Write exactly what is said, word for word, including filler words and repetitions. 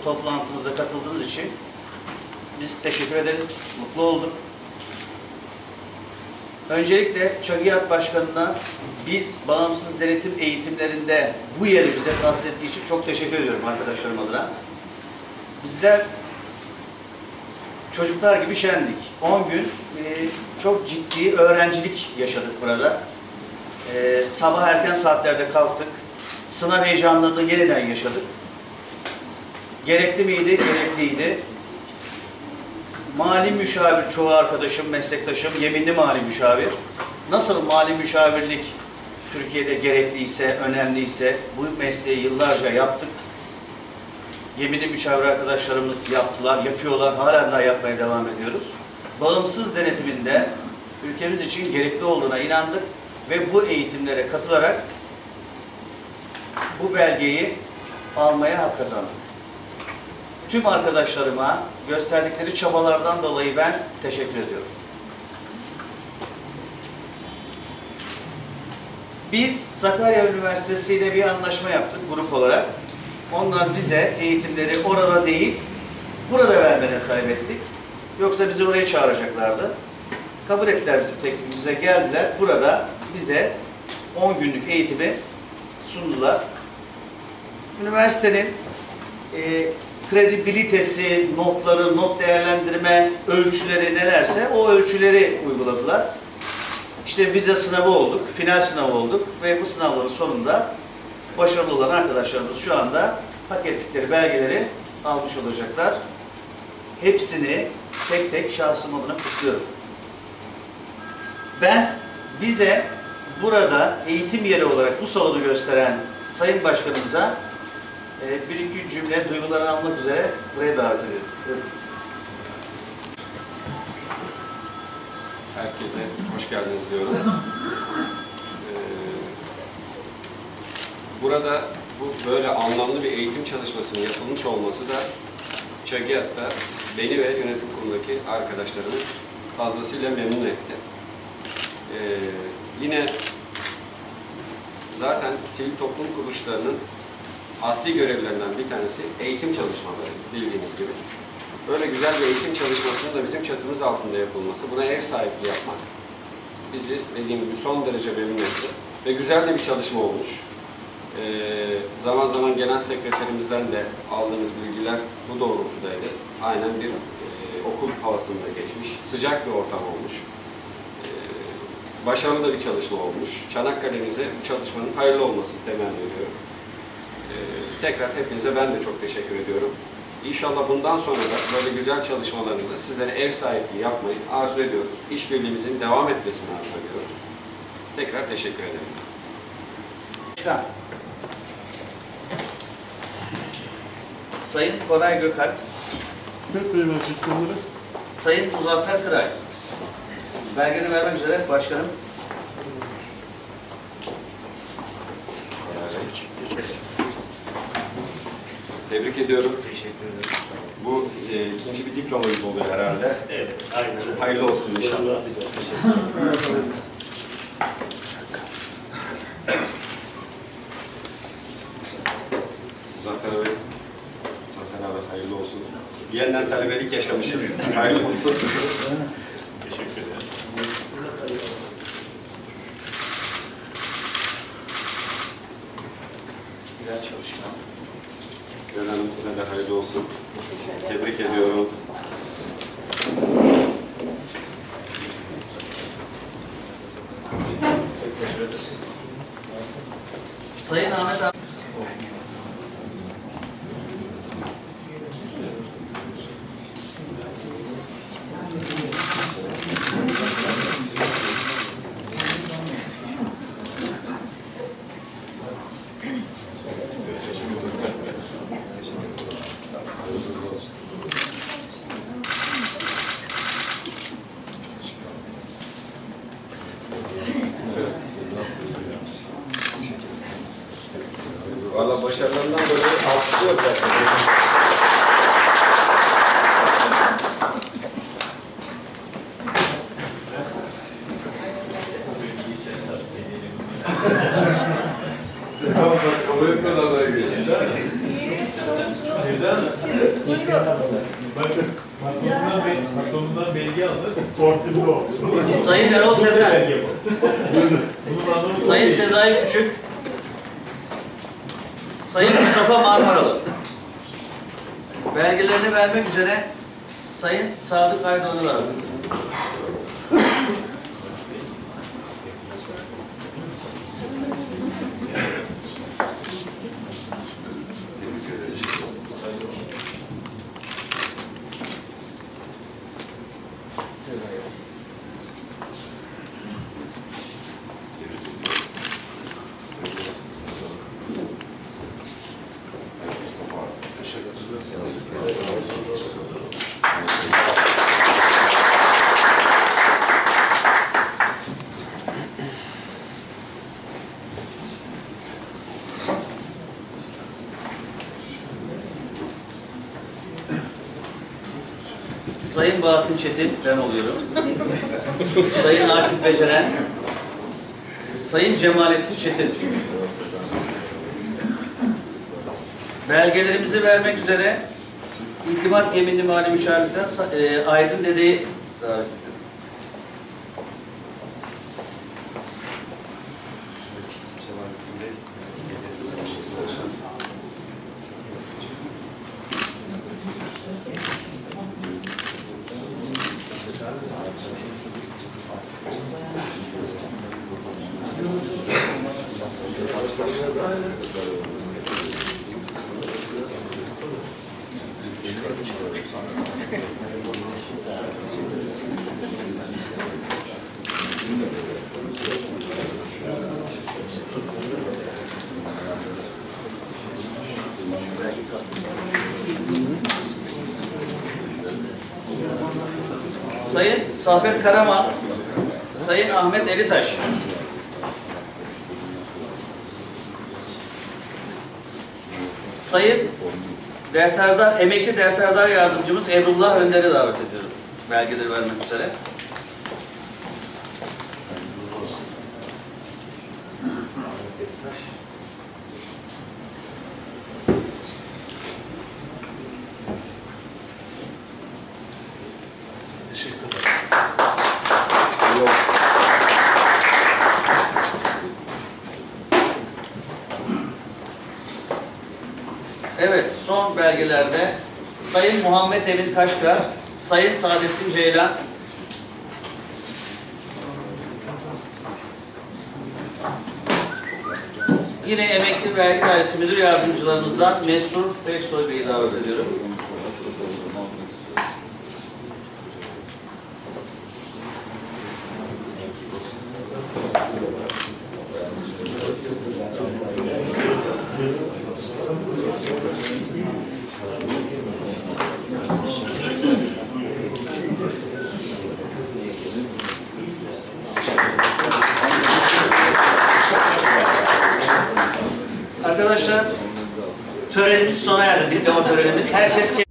bu toplantımıza katıldığınız için biz teşekkür ederiz, mutlu olduk. Öncelikle ÇAGİAD Başkanı'na biz bağımsız denetim eğitimlerinde bu yeri bize tahsis ettiği için çok teşekkür ediyorum arkadaşlarım adına. Bizler çocuklar gibi şendik. on gün e, çok ciddi öğrencilik yaşadık burada. E, sabah erken saatlerde kalktık. Sınav heyecanlarını yeniden yaşadık. Gerekli miydi? Gerekliydi. Mali müşavir çoğu arkadaşım, meslektaşım, yeminli mali müşavir. Nasıl mali müşavirlik Türkiye'de gerekliyse, önemliyse bu mesleği yıllarca yaptık. Yeminli müşavir arkadaşlarımız yaptılar, yapıyorlar, halen daha yapmaya devam ediyoruz. Bağımsız denetiminde ülkemiz için gerekli olduğuna inandık ve bu eğitimlere katılarak bu belgeyi almaya hak kazandık. Tüm arkadaşlarıma gösterdikleri çabalardan dolayı ben teşekkür ediyorum. Biz Sakarya Üniversitesi ile bir anlaşma yaptık grup olarak. Onlar bize eğitimleri orada değil, burada vermelerini talep ettik. Yoksa bizi oraya çağıracaklardı. Kabul ettiler bizim teklifimize, geldiler. Burada bize on günlük eğitimi sundular. Üniversitenin e, kredibilitesi, notları, not değerlendirme ölçüleri nelerse o ölçüleri uyguladılar. İşte vize sınavı olduk, final sınavı olduk ve bu sınavların sonunda başarılı olan arkadaşlarımız şu anda hak ettikleri belgeleri almış olacaklar. Hepsini tek tek şahsım adına kutluyorum. Ben bize burada eğitim yeri olarak bu salonu gösteren Sayın Başkanımıza e, bir iki cümle duygularını almak üzere buraya davet ediyorum. Evet. Herkese hoş geldiniz diyorum. Ee, burada bu böyle anlamlı bir eğitim çalışmasının yapılmış olması da ÇAGİAD'da beni ve yönetim kurulundaki arkadaşlarımı fazlasıyla memnun etti. Ee, yine zaten sivil toplum kuruluşlarının asli görevlerinden bir tanesi eğitim çalışmaları, bildiğiniz gibi. Böyle güzel bir eğitim çalışmasının da bizim çatımız altında yapılması, buna ev sahipliği yapmak bizi dediğim gibi son derece memnun etti. Ve güzel de bir çalışma olmuş. Ee, zaman zaman genel sekreterimizden de aldığımız bilgiler bu doğrultudaydı. Aynen bir e, okul havasında geçmiş, sıcak bir ortam olmuş. Ee, başarılı da bir çalışma olmuş. Çanakkale'mize bu çalışmanın hayırlı olmasını temenni ediyorum. Ee, tekrar hepinize ben de çok teşekkür ediyorum. İnşallah bundan sonra da böyle güzel çalışmalarınızda sizlere ev sahipliği yapmayı arzu ediyoruz. İşbirliğimizin devam etmesini arzu ediyoruz. Tekrar teşekkür ederim. Başkan. Sayın Koray Gökalp. Sayın Muzaffer Kıray. Belgeni vermek üzere başkanım. Tebrik ediyorum. Teşekkür ederim. Bu e, ikinci bir diploma gibi oluyor herhalde. Evet, aynen. Hayırlı olsun inşallah. Zafer Bey, Zafer abi hayırlı olsun. Yeniden talebelik yaşamışız. Hayırlı olsun. Teşekkür ederim. Güzel çalışkan. Gönül Hanım size de hayırlı olsun. Tebrik ediyorum. Teşekkür ederiz. Sayın Ahmet abi. Valla başarılarından dolayı alkışlıyor zaten. Kabul etmeden adaya geçeceğim. Bakın, patronundan, be patronundan belge aldı. Fortun o. Sayın Erol Sezer. Sayın Sezai Küçük. Sayın Mustafa Marmaralı. Belgelerini vermek üzere Sayın Sadık Aydoğan'ı var. Sezai. Sayın Bahattin Çetin, ben oluyorum. Sayın Akif Beceren, Sayın Cemalettin Çetin. Belgelerimizi vermek üzere İltimat Yeminli Mali Müşavirlik'ten e, Aydın Dede'yi davet ediyorum. Sayın Saffet Karaman, Sayın Ahmet Elitaş. Sayın Defterdar, Emekli Defterdar Yardımcımız Emrullah Önder'i davet ediyorum. Belgeleri vermek üzere. Teşekkür ederim. Evet, son belgelerde Sayın Muhammed Emin Kaşkar, Sayın Saadettin Ceylan, yine Emekli Vergi Dairesi Müdür Yardımcılarımızdan Mesur Peksoy Bey'i davet ediyorum. Arkadaşlar, törenimiz sona erdi. Diploma törenimiz. Herkes